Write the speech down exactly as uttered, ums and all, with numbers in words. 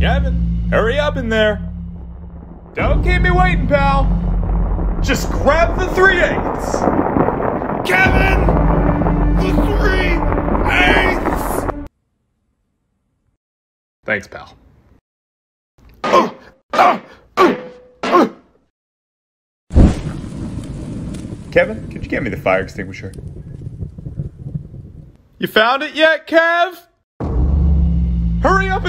Kevin, hurry up in there. Don't keep me waiting, pal. Just grab the three eighths. Kevin, the three eighths. Thanks, pal. Oh, oh, oh, oh. Kevin, could you get me the fire extinguisher? You found it yet, Kev? Hurry up